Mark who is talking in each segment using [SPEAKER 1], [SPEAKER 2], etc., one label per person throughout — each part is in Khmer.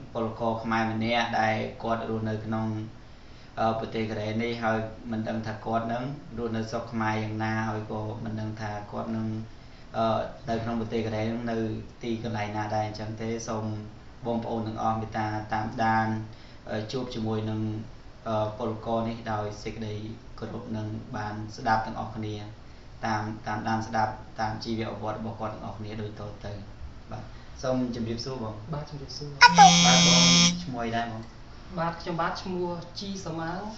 [SPEAKER 1] ពលករខ្មែរម្នាក់ដែលគាត់រស់នៅក្នុងប្រទេសកូរ៉េនេះហើយមិនដឹងថាគាត់នឹងរស់នៅស្រុកខ្មែរយ៉ាងណាហើយក៏មិនដឹងថាគាត់នឹងនៅក្នុងប្រទេសកូរ៉េនឹងនៅទីកន្លែងណាដែរអញ្ចឹងទេសូមបងប្អូនទាំងអស់មេត្តាតាមដានជួបជាមួយនឹងពលករនេះដោយសេចក្តីគោរពនឹងបានស្ដាប់ទាំងអស់គ្នាតាមដានស្ដាប់តាមជីវប្រវត្តិរបស់គាត់ទាំងអស់គ្នាដូចតទៅបាទសូមជម្រាបសួរបង
[SPEAKER 2] បាទជម្រាបសួរ
[SPEAKER 1] បាទបងឈ្មោះអីដែរបង
[SPEAKER 2] បាទខ្ញុំបាទឈ្មោះជីសម៉ាង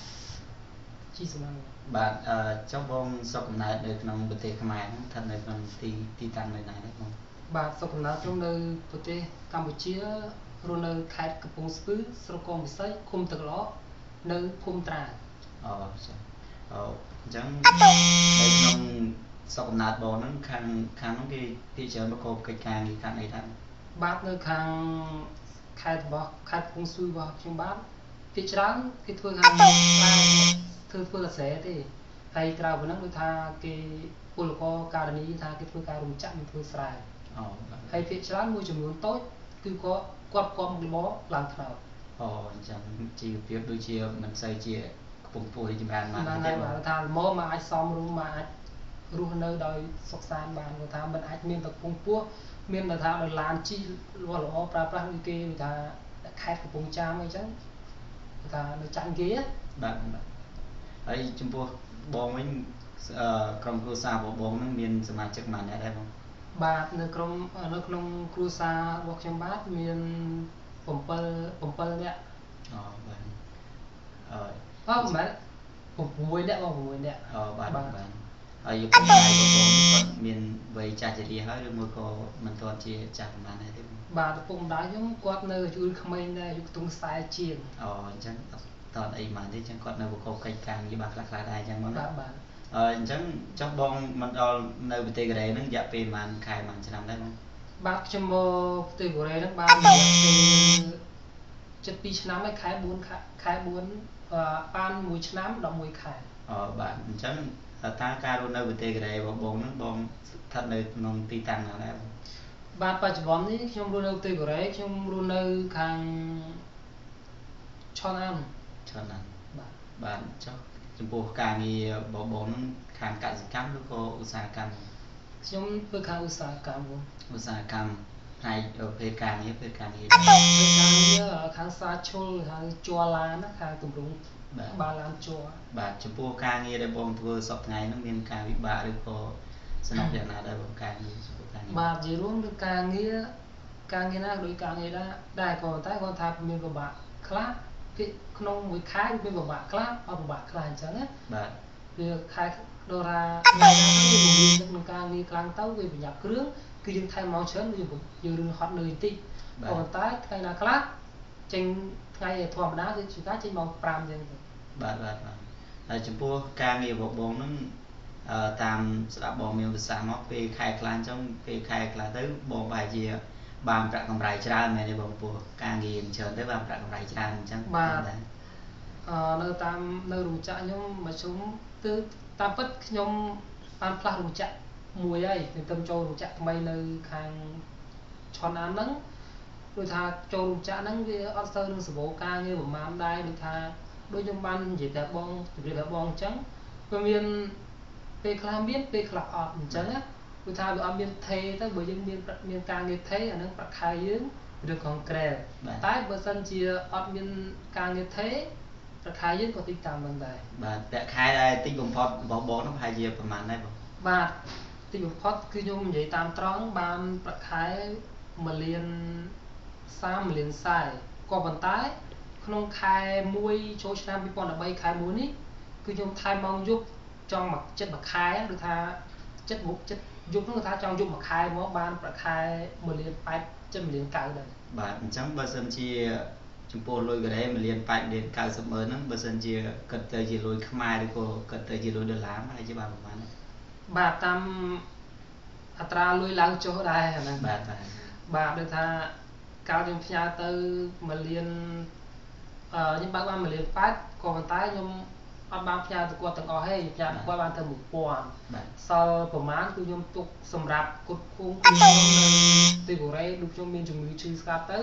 [SPEAKER 1] បាទចុះបងស្រុកកំណើតនៅក្នុងប្រទេសខ្មែរហ្នឹងស្ថិតនៅក្នុងទីតាំងនៅណាដែរបង
[SPEAKER 2] បាទស្រុកកំណើតខ្ញុំនៅប្រទេសកម្ពុជារស់នៅខេត្តកំពង់ស្ពឺស្រុកកងវិស័យឃុំទឹកឡោនៅភូមិត្រា
[SPEAKER 1] ចាអញ្ចឹងនៅក្នុងស្រុកកំណើតបងហ្នឹងខាងហ្នឹងគេភាគច្រើនប្រកបកិច្ចការងារខាងអីដែរ
[SPEAKER 2] បាទនៅខាងខេត្តរបស់ខេត្តកំពង់ស្ពឺរបស់ខ្ញុំបាទភាគច្រើនគេធ្វើខាងធ្វើតែស្រែទេហើយក្រៅពីហ្នឹងដូចថាគេពលករការនីថាគេធ្វើការរោងចក្រនិងធ្វើស្រែហើយភាគច្រើនមួយចំនួនតូចគឺគាត់មកលបឡើងថ្នោត
[SPEAKER 1] អញ្ចឹងជីវភាពដូចជាមិនសូវជាកំពុងពោះរីចម្រើន
[SPEAKER 2] បានទេបាទថាល្មមមកអាចសមរម្យមកអាចរស់នៅដោយសុខសាន្តបានគាត់ថាមិនអាចមានតែកំពស់មានតែថាដោយឡានជិះល្អប្រើប្រាស់ដូចគេថាខេត្តកំពង់ចាមអីចឹងថានៅចាញ់គេ
[SPEAKER 1] បាទហើយចំពោះបងវិញក្រុមគ្រួសាររបស់បងហ្នឹងមានសមាជិកប៉ុន្មានអ្នកដែរបង
[SPEAKER 2] បាទនៅក្នុងគ្រួសាររបស់ខ្ញុំបាទមាន7នាក់
[SPEAKER 1] បាទ
[SPEAKER 2] មិនមែន6នាក់បង6នាក់
[SPEAKER 1] បាទហើយពុកម៉ែរបស់បងគាត់មានវ័យចាស់ជរាហើយឬមួយក៏មិនទាន់ជាចាស់ប៉ុន្មានដែរទេ
[SPEAKER 2] បាទពុកម្ដាយខ្ញុំគាត់នៅអាយុក្មេងដែរអាយុខ្ទង់40ជាង
[SPEAKER 1] អញ្ចឹងតើអីមកទេអញ្ចឹងគាត់នៅប្រកបកិច្ចការងារបានខ្លះដែរអញ្ចឹងមក
[SPEAKER 2] បាទ
[SPEAKER 1] អញ្ចឹងចុះបងមកដល់នៅប្រទេសកូរ៉េហ្នឹងរយៈពេលប្រហែលខែប្រហែលឆ្នាំដែរបង
[SPEAKER 2] បាទខ្ញុំមកប្រទេសកូរ៉េហ្នឹងបានរយៈពេល7-2ឆ្នាំហើយខែ4បាន1ឆ្នាំ11ខែ
[SPEAKER 1] បាទអញ្ចឹងតើការរស់នៅប្រទេសកូរ៉េរបស់បងហ្នឹងបងស្ថិតនៅក្នុងទីតាំងណាដែរ
[SPEAKER 2] បាទបច្ចុប្បន្ននេះខ្ញុំរស់នៅប្រទេសកូរ៉េខ្ញុំរស់នៅខាងឆនអាន
[SPEAKER 1] បាទចុះចំពោះការងារបងហ្នឹងខាងកសិកម្មឬក៏ឧស្សាហកម្ម
[SPEAKER 2] ខ្ញុំធ្វើខាងឧស្សាហកម្ម
[SPEAKER 1] ឧស្សាហកម្មផ្នែកភេទការងារ
[SPEAKER 2] ខាងសាឈុលខាងជ័រឡានណាខាងទម្រង់បាឡានជ័រ
[SPEAKER 1] បាទចំពោះការងារដែលបងធ្វើសប្តាហ៍ថ្ងៃហ្នឹងមានការវិបាកឬក៏សំណុកយ៉ាងណាដែរបងការងារ
[SPEAKER 2] បាទជារួមនឹងការងារណាដោយការងារដែរក៏តែគាត់ថាមានពិបាកខ្លះពីក្នុងមួយខែមានពិបាកខ្លះអត់ពិបាកខ្លះអញ្ចឹងណា
[SPEAKER 1] បាទ
[SPEAKER 2] វាខែដុល្លារថ្ងៃណាវាមានក្នុងការងារខ្លាំងទៅវាប្រញាប់គ្រឿងគឺយើងថែមម៉ោងច្រើនយើងរឿងហត់នឿយបន្តិចប៉ុន្តែថ្ងៃណាខ្លះចេញថ្ងៃធម្មតាគឺជួនកាលចេញម៉ោង5អញ្ចឹងទៅ
[SPEAKER 1] បាទហើយចំពោះការងាររបស់បងហ្នឹងតាមស្ដាប់បងមានប្រសាសន៍មកពេលខែខ្លះអញ្ចឹងពេលខែខ្លះទៅបងបែរជាបានប្រាក់កម្រៃច្រើនមែនទេបងពោះការងារច្រើនទៅបានប្រាក់កម្រៃច្រើនអញ្ចឹង
[SPEAKER 2] បាទនៅរោងចក្រខ្ញុំមកជុំគឺតាមពិតខ្ញុំបានផ្លាស់រោងចក្រមួយហើយខ្ញុំចូលរោងចក្រថ្មីនៅខាងឆនអានហ្នឹងដូចថាចូលរោងចក្រហ្នឹងវាអត់ស្ទើរនឹងសម្បូរការងារប្រហែលដែរដូចខ្ញុំបាននិយាយតែបងជម្រាបតែបងអញ្ចឹងវាមានពេលខ្លះមានពេលខ្លះអត់អញ្ចឹងណាគឺថាវាអត់មានថេទៅបើយើងមានការងារថេអានឹងប្រាក់ខែយើងឬកងក្រែតែបើសិនជាអត់មានការងារថេប្រាក់ខែយើងក៏តិចតាមនឹងដែរ
[SPEAKER 1] បាទប្រាក់ខែដែលតិចបំផុតរបស់បងនោះប្រហែលជាប្រហែលដែរបង
[SPEAKER 2] បាទតិចបំផុតគឺខ្ញុំនិយាយតាមត្រង់បានប្រាក់ខែ1លាន30 1លាន40ក៏ប៉ុន្តែក្នុងខែ1ចូលឆ្នាំ2013ខែ1នេះគឺខ្ញុំថែមម៉ោងយប់ចង់មកចិត្តមួយខែឬថាចិត្តយប់នោះថាចង់យប់មួយខែមកបានប្រាក់ខែ1លាន8 1លាន9ដែរ
[SPEAKER 1] បាទអញ្ចឹងបើសិនជាចំពោះលុយកូរ៉េ1លាន8 1លាន90ម៉ឺនហ្នឹងបើសិនជាគិតទៅជាលុយខ្មែរឬក៏គិតទៅជាលុយដុល្លារហើយជាបានប្រហែល
[SPEAKER 2] បាទតាមអត្រាលុយឡើងចុះដែរអាហ្នឹងបាទដូចថាកាលខ្ញុំផ្ញើទៅ1លានខ្ញុំបើកបាន1លាន8ក៏ប៉ុន្តែខ្ញុំអត់បានផ្ញើទៅគាត់ទាំងអស់ទេផ្ញើគាត់បានទៅ1000សល់ប្រហែលគឺខ្ញុំទុកសម្រាប់គុតគង់ខ្ញុំនៅទីកូរ៉េដូចខ្ញុំមានជំងឺឈឺស្កាត់ទៅ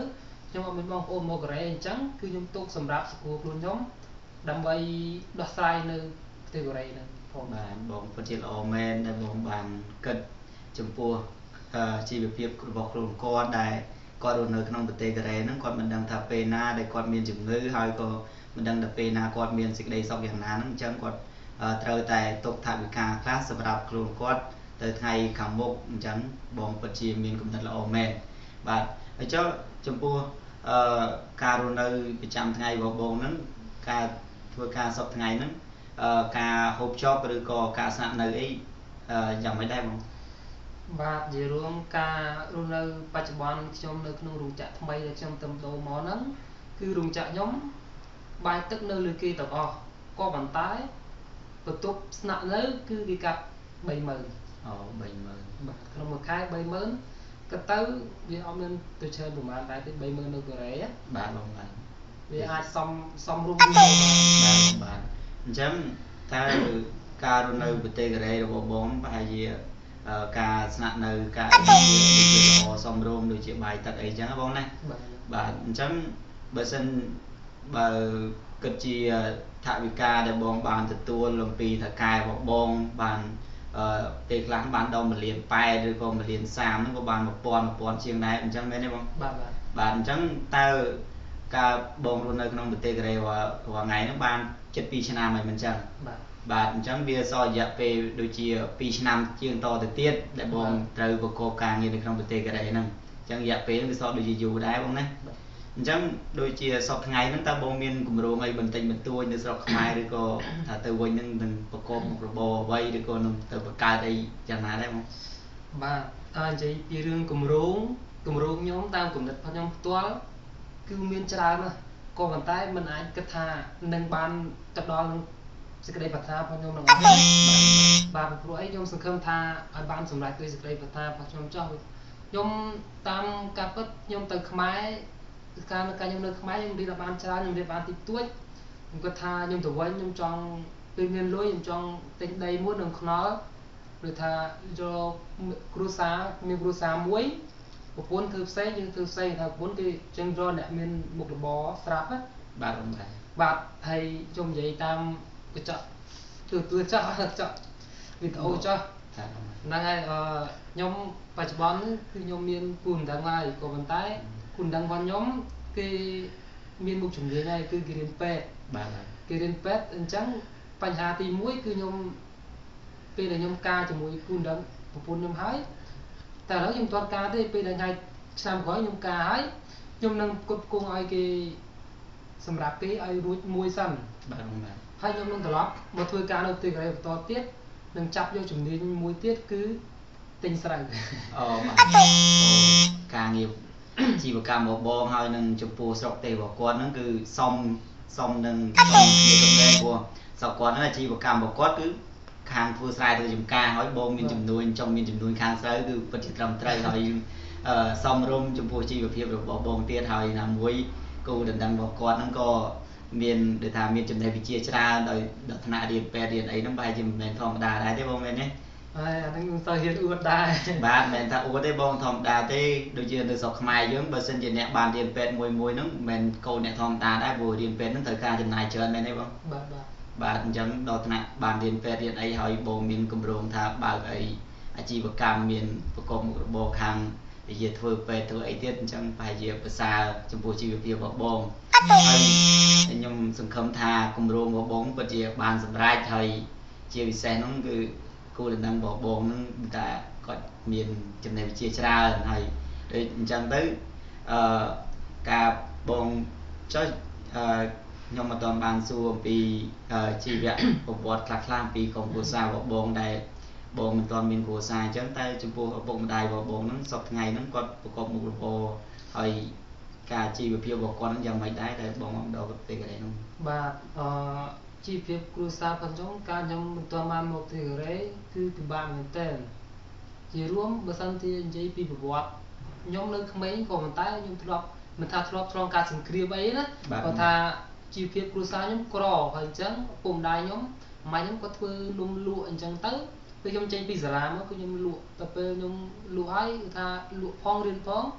[SPEAKER 2] ខ្ញុំអត់មានបងប្អូនមកកូរ៉េអញ្ចឹងគឺខ្ញុំទុកសម្រាប់សកលខ្លួនខ្ញុំដើម្បីដោះស្រាយនៅប្រទេសកូរ៉េហ្នឹងផង
[SPEAKER 1] បាទបងពិតជាល្អមែនដែលបងបានគិតចំពោះជីវភាពរបស់ខ្លួនគាត់ដែលគាត់រស់នៅក្នុងប្រទេសកូរ៉េហ្នឹងគាត់មិនដឹងថាពេលណាដែលគាត់មានជំងឺហើយក៏មិនដឹងថាពេលណាគាត់មានសេចក្តីសុខយ៉ាងណាហ្នឹងអញ្ចឹងគាត់ត្រូវតែទុកថវិកាខ្លះសម្រាប់ខ្លួនគាត់ទៅថ្ងៃខាងមុខអញ្ចឹងបងពិតជាមានគំនិតល្អមែនបាទហើយចុះចំពោះការរស់នៅប្រចាំថ្ងៃរបស់បងហ្នឹងការធ្វើការសប្តាហ៍ថ្ងៃហ្នឹងការហូបចុកឬក៏ការស្នាក់នៅអីយ៉ាងម៉េចដែរបង
[SPEAKER 2] បាទនិយាយរួមការរស់នៅបច្ចុប្បន្នខ្ញុំនៅក្នុងរោងចក្រថ្មីដែលខ្ញុំទៅដូរមកហ្នឹងគឺរោងចក្រខ្ញុំបាយទឹកនៅលើគេទាំងអស់ក៏ប៉ុន្តែបន្ទប់ស្នាក់នៅគឺគេកាត់30000
[SPEAKER 1] អូ30000
[SPEAKER 2] បាទក្នុងមួយខែ30000ក៏ទៅវាអត់មានទៅច្រើនប្រហែលដែរទេ30000នៅកូរ៉េ
[SPEAKER 1] បាទបងបាទ
[SPEAKER 2] វាអាចសំរួមគ្នា
[SPEAKER 1] បាទអញ្ចឹងតើការរស់នៅប្រទេសកូរ៉េរបស់បងប្រហែលជាការស្នាក់នៅការអីល្អសមរម្យដូចជាបាយទឹកអីចឹងបងណាបាទអញ្ចឹងបើសិនបើគិតជាថវិកាដែលបងបានទទួលអំពីថៅកែរបស់បងបានពេលខ្លះបានដល់1.8លានឬក៏1.30លានហ្នឹងក៏បាន1000ជាងដែរអញ្ចឹងមែនទេបងបាទអញ្ចឹងតើការបងរស់នៅក្នុងប្រទេសកូរ៉េរាល់ថ្ងៃហ្នឹងបាន7 ឆ្នាំហើយមិនអញ្ចឹងបាទអញ្ចឹងវាសល់រយៈពេលដូចជា2ឆ្នាំជាងតទៅទៀតដែលបងត្រូវប្រកបការងារនៅក្នុងប្រទេសកូរ៉េហ្នឹងអញ្ចឹងរយៈពេលហ្នឹងវាសល់ដូចជាយូរដែរបងណាអញ្ចឹងដូចជាសប្តាហ៍ថ្ងៃហ្នឹងតើបងមានគម្រោងអីបន្តិចបន្តួចនៅស្រុកខ្មែរឬក៏ថាទៅវិញនឹងប្រកបមុខរបរអ្វីឬក៏នឹងទៅបង្កើតអីយ៉ាងណាដែរបង
[SPEAKER 2] បាទនិយាយពីរឿងគម្រោងខ្ញុំតាមគំនិតរបស់ខ្ញុំផ្ទាល់គឺមានច្រើនណាស់ក៏ប៉ុន្តែមិនអាចគិតថានឹងបានទៅដល់នឹងសេចក្តីប្រាថ្នារបស់ខ្ញុំនឹងអត់បាទព្រោះអីខ្ញុំសង្ឃឹមថាឲ្យបានសម្រេចដោយសេចក្តីប្រាថ្នារបស់ខ្ញុំចោះខ្ញុំតាមការពិតខ្ញុំទៅខ្មែរកាលខ្ញុំនៅខ្មែរខ្ញុំរៀនបានច្រើនខ្ញុំរៀនបានតិចតួចខ្ញុំគិតថាខ្ញុំទៅវិញខ្ញុំចង់ពេលមានលុយខ្ញុំចង់ទិញដីមួយនឹងខ្នល់ឬថាយកគ្រួសារមានគ្រួសារមួយប្រពន្ធធ្វើផ្សេងយើងធ្វើផ្សេងថាប្រពន្ធគឺចឹងរកអ្នកមានមុខរបរស្រាប់ណា
[SPEAKER 1] បាទ
[SPEAKER 2] បាទហើយខ្ញុំនិយាយតាមកញ្ចក់ទូចោះវីដេអូចោះហ្នឹងហើយខ្ញុំបច្ចុប្បន្នគឺខ្ញុំមានគូមិនដឹងហើយក៏ប៉ុន្តែគូមិនដឹងរបស់ខ្ញុំគេមានមុខជំនាញហើយគឺគេរៀនពេទ្យ
[SPEAKER 1] បាទ
[SPEAKER 2] គេរៀនពេទ្យអញ្ចឹងបញ្ហាទី1គឺខ្ញុំពេលដែលខ្ញុំការជាមួយគូមិនដឹងប្រពន្ធខ្ញុំហើយតែឥឡូវខ្ញុំទាត់ការទេពេលដែលថ្ងៃឆ្នាំក្រោយខ្ញុំការហើយខ្ញុំនឹងគប់គង់ឲ្យគេសម្រាប់គេឲ្យរួចមួយសិន
[SPEAKER 1] បាទ
[SPEAKER 2] ហើយខ្ញុំនឹងត្រឡប់មកធ្វើការនៅប្រទេសកូរ៉េបន្តទៀតនឹងចាប់យកជំនាញមួយទៀតគឺទិញស្រូវ
[SPEAKER 1] អូបាទការងារជីវកម្មរបស់បងហើយនឹងចំពោះស្រុកទេសរបស់គាត់ហ្នឹងគឺសមនឹងគ្នាទំនេរព្រោះស្រុកគាត់ហ្នឹងអាជីវកម្មរបស់គាត់គឺខាងធ្វើស្រែធ្វើចម្ការហើយបងមានចំនួនចង់មានចំនួនខាងស្រូវគឺពិតជាត្រឹមត្រូវហើយសមរម្យចំពោះជីវភាពរបស់បងទៀតហើយណាមួយគូដណ្ដឹងរបស់គាត់ហ្នឹងក៏មានដូចថាមានចំណេះវិជ្ជាច្រើនដោយដល់ថ្នាក់រៀនពេទ្យរៀនអីហ្នឹងប្រហែលជាមិនមែនធម្មតាដែរទេបងមែនទេ
[SPEAKER 2] ហើយអាហ្នឹងទៅរៀនអួតដែរ
[SPEAKER 1] បាទមិនមែនថាអួតទេបងធម្មតាទេដូចជានៅស្រុកខ្មែរយើងបើសិនជាអ្នកបានរៀនពេទ្យមួយហ្នឹងមិនមែនកូនអ្នកធម្មតាដែរព្រោះរៀនពេទ្យហ្នឹងត្រូវការចំណាយច្រើនមែនទេបងបាទអញ្ចឹងដល់ថ្នាក់បានរៀនពេទ្យរៀនអីហើយបងមានគម្រោងថាបើកអីអាជីវកម្មមានប្រកបមុខរបរខាងនិយាយធ្វើពេទ្យធ្វើអីទៀតអញ្ចឹងប្រហែលជាប្រសើរចំពោះជីវភាពរបស់បងហើយខ្ញុំសង្ឃឹមថាគម្រោងរបស់បងពិតជាបានសម្រេចហើយជាពិសេសហ្នឹងគឺគូដណ្ដឹងរបស់បងហ្នឹងតែគាត់មានចំណេះវិជ្ជាច្រើនហើយដូចអញ្ចឹងទៅការបងចុះខ្ញុំមិនទាន់បានសួរអំពីជីវប្រវត្តិខ្លះៗអំពីក្រុមគ្រួសាររបស់បងដែលបងមិនទាន់មានគ្រួសារអញ្ចឹងតែចំពោះឪពុកម្ដាយរបស់បងហ្នឹងសប្តាហ៍ថ្ងៃហ្នឹងគាត់ប្រកបមុខរបរហើយការជីវភាពរបស់គាត់ហ្នឹងយ៉ាងម៉េចដែរតែបងមកដល់ប្រទេសកូរ៉េហ្នឹង
[SPEAKER 2] បាទជីវភាពគ្រួសារផងខ្ញុំការខ្ញុំមិនទាន់បានមកប្រទេសកូរ៉េគឺពិបាកមែនទែនជារួមបើសិនជានិយាយពីប្រវត្តិខ្ញុំនៅក្មេងក៏ប៉ុន្តែខ្ញុំធ្លាប់មិនថាធ្លាប់ឆ្លងការសង្គ្រាមអីណាគាត់ថាជីវភាពគ្រួសារខ្ញុំក្រហើយអញ្ចឹងពុកម្ដាយខ្ញុំម៉ែខ្ញុំគាត់ធ្វើនំលក់អញ្ចឹងទៅពេលខ្ញុំចេញពីសាលាមកគឺខ្ញុំលក់តែពេលខ្ញុំលក់ហើយគឺថាលក់ផងរៀនផង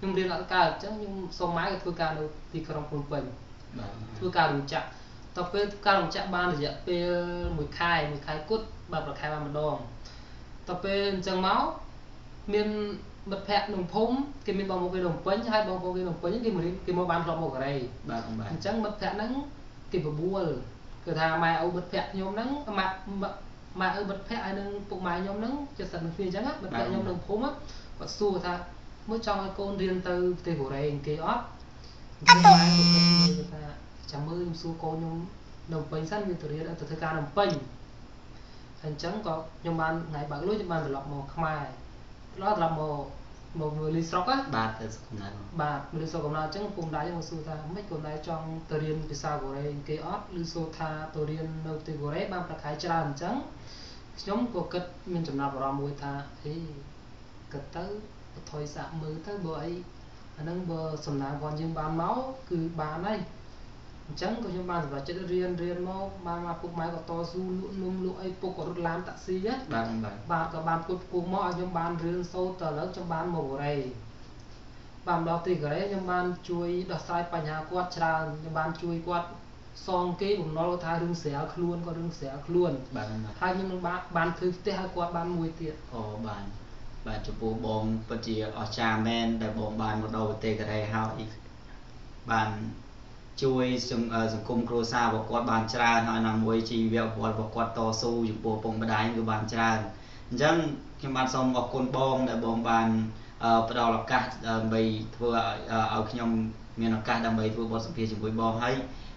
[SPEAKER 2] nhưng riêng là cả chứ nhưng số máy cái thưa cả đâu thì còn phun bình thưa cả đủ chặt tập về cả đủ chặt ban thì về mùi khai cút bạc khai ban đòn tập về chân máu miền bật phẹt đồng phúng cái miền bong một cái đồng phấn hai bong một cái đồng phấn cái mua ban lọt một cái này chẳng bật phẹt nắng cái bùa cái thà mà ở bật phẹt nhóm nắng mà ở bật phẹt ai nâng phục mái nhóm nắng cho sẵn phiên chẳng á bật phẹt nhóm đồng phúng á và xua thà mới cho cái con riêng từ từ của đây cái ót cái mai của người ta chẳng mơ xua cô nhóm đồng phấn xanh như từ riêng từ thời ca đồng phấn thành chẳng có nhóm ban ngày bạn lối nhóm ban lọt một mai đó là một người lý sọc á
[SPEAKER 1] bà
[SPEAKER 2] lý sọc cũng là chẳng cùng đáy một số ta mấy cùng đáy trong tờ riêng vì sao của đây cái ót lý sọc tha tờ riêng đầu tiên của đấy ban khai tràn chẳng giống của kết mình chấm nào vào mùi tha ấy kết tới thôi xạ mưa tới bữa ấy nâng bờ sầm nà còn dương ban máu cứ bà này chẳng có những bạn và chết riêng nó mà phục máy của to su lụm lụi ấy phục có làm taxi á bạn có bạn phục cùng mọi những bạn riêng sâu tờ lớn trong bạn màu này bạn đó thì cái đấy những bạn chui đặt sai phải nhà quạt tràn những bạn chui quạt xong cái của nó thay rừng xẻ luôn có rừng xẻ luôn hai những bạn thứ thứ hai quạt bạn mùi tiệt
[SPEAKER 1] bạn chụp bộ bom bất chỉ ở cha men để bom bạn một đầu tê cái này hao bạn chui dùng cung cua sa và quạt bàn trà nói là mùi chỉ việc quạt to su dùng bộ bông đáy của bàn trà dân khi bạn xong ở côn bông để bom bàn bắt đầu là cắt bày vừa ở khi nhom miền cắt đầm bày vừa bớt phía dùng bom hay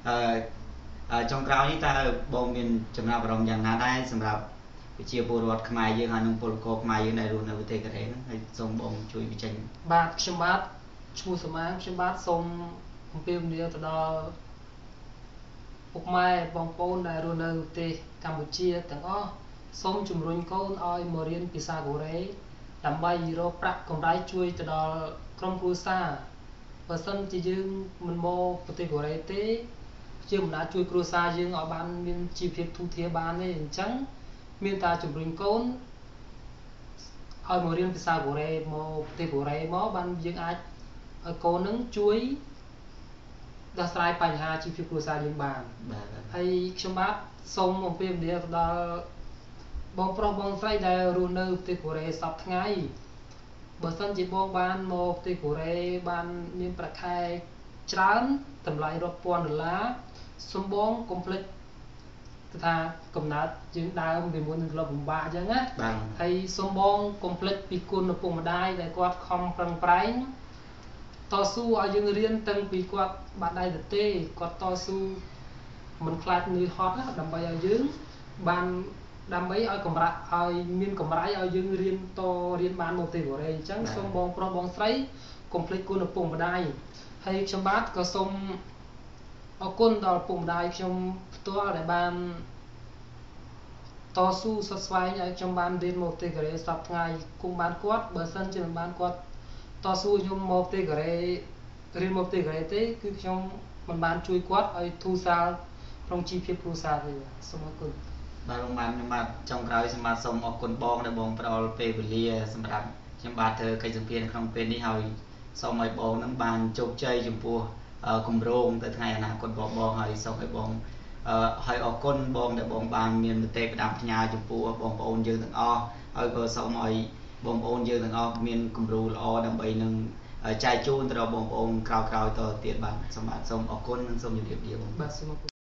[SPEAKER 1] trong rau như ta bom miền chấm nào vào đồng dạng nào đây xem nào chia bộ ruột khai dương hà nông polo khai dương này luôn là cái thế hay xong bom chui bị chênh
[SPEAKER 2] bát chấm bát chui chấm bát xong phim đi từ đó phục mai bong pôn đại rồi nơi tây Campuchia từng có sống chùm run con oi morian pisa của đấy làm bay rồi prak còn đái chui từ đó trong khu xa và sân chỉ dương mình mô tây của đấy tây chưa mình đã chui khu xa dương ở ban miền chi phí thu thiê ban này trắng miền ta chùm run con oi morian pisa của đấy mô tây của đấy mó ban dương ai ở cô nứng chuối đã sai bài hà chi phí của gia đình bạn hay trong bát xong một phim để đó bong pro bong say đại runner từ của đây sắp ngay bữa sân chỉ bong ban một từ của đây ban miền bạc khai trán tầm lại đột quan lá xung bong complete tha cầm nát những đai ông vì muốn là vùng bạ chứ á hay xung bong complete vì côn ở vùng đai để quạt không prang prang to su ở dương riêng từng vì quạt bạn đây được tê quạt to su mình khai người hot á đầm bay ở dương ban đầm bấy ở cầm rạ ở miền cầm rãi ở dương riêng to riêng ban một tỷ của đây chẳng xong bong pro bong sấy complete côn ở vùng đai hay trong bát có xong ở côn đào vùng đai trong toa để ban to su sắp xoay ở trong ban riêng một tỷ của đây sắp ngày cùng ban quát bờ sân trên ban quát to su nhung một tê cái riêng một tê cái thế cứ trong mình bán chui quát ở thu sao trong chi phí thu sao thì xong rồi
[SPEAKER 1] bà long man nhưng mà trong cái xem mà xong ở con bong để bong vào về lia xem mà trong bà thơ cây dừng phiền không phiền đi hồi xong rồi bong nó bàn chụp chơi chụp bùa cùng rong tới ngày nào con bong hồi xong rồi bong hồi ở con bong để bong bàn miền một tê đạp nhà chụp bùa bong ôn dương thằng o hồi vừa xong rồi bong ôn dương thằng o miền cùng ru o đầm bầy nâng chai chun từ đó bong ôn cào cào tờ tiền bàn xong ở con xong nhiều điểm